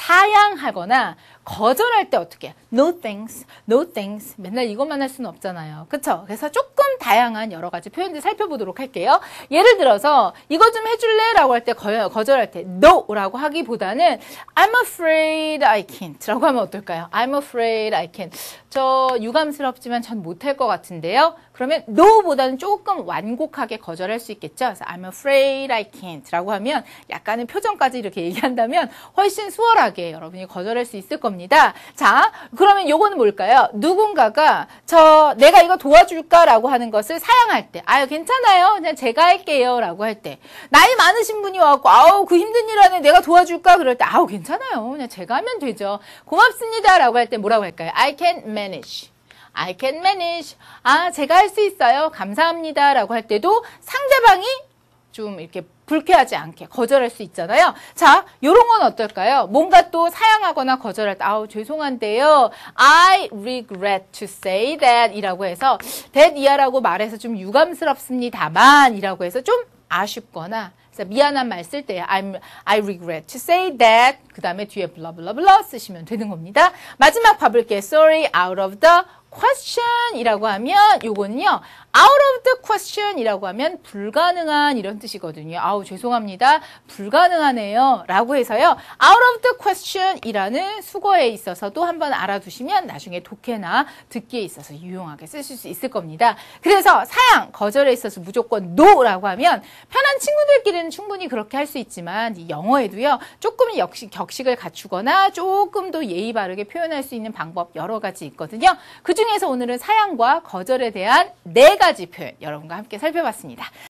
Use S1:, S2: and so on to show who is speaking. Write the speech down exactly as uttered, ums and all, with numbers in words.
S1: 사양하거나 거절할 때 어떻게 해요? No thanks, no thanks. 맨날 이것만 할 수는 없잖아요. 그쵸? 그래서 조금 다양한 여러 가지 표현들 살펴보도록 할게요. 예를 들어서 이거 좀 해줄래? 라고 할 때 거절할 때 no 라고 하기보다는 I'm afraid I can't 라고 하면 어떨까요? I'm afraid I can't. 저 유감스럽지만 전 못할 것 같은데요. 그러면 no보다는 조금 완곡하게 거절할 수 있겠죠. 그래서 I'm afraid I can't 라고 하면 약간의 표정까지 이렇게 얘기한다면 훨씬 수월하게 여러분이 거절할 수 있을 겁니다. 자, 그러면 요거는 뭘까요? 누군가가 저 내가 이거 도와줄까? 라고 하는 것을 사양할 때 아유 괜찮아요. 그냥 제가 할게요. 라고 할 때 나이 많으신 분이 와갖고 아우 그 힘든 일 하네 내가 도와줄까? 그럴 때 아우 괜찮아요. 그냥 제가 하면 되죠. 고맙습니다. 라고 할 때 뭐라고 할까요? I can manage. I can manage. 아, 제가 할 수 있어요. 감사합니다. 라고 할 때도 상대방이 좀 이렇게 불쾌하지 않게 거절할 수 있잖아요. 자, 요런 건 어떨까요? 뭔가 또 사양하거나 거절할 때, 아우, 죄송한데요. I regret to say that 이라고 해서, that 이하라고 말해서 좀 유감스럽습니다만 이라고 해서 좀 아쉽거나, 그래서 미안한 말 쓸 때 I'm, I regret to say that 그 다음에 뒤에 blah blah blah 쓰시면 되는 겁니다. 마지막 봐볼게요. Sorry, out of the question 이라고 하면 요거는요. out of the question 이라고 하면 불가능한 이런 뜻이거든요. 아우 죄송합니다. 불가능하네요. 라고 해서요. out of the question 이라는 수거에 있어서도 한번 알아두시면 나중에 독해나 듣기에 있어서 유용하게 쓰실 수 있을 겁니다. 그래서 사양, 거절에 있어서 무조건 no라고 하면 편한 친구들끼리는 충분히 그렇게 할 수 있지만 이 영어에도요. 조금 역시 격식을 갖추거나 조금 더 예의 바르게 표현할 수 있는 방법 여러 가지 있거든요. 그 중에서 오늘은 사양과 거절에 대한 네 가지 표현 여러분과 함께 살펴봤습니다.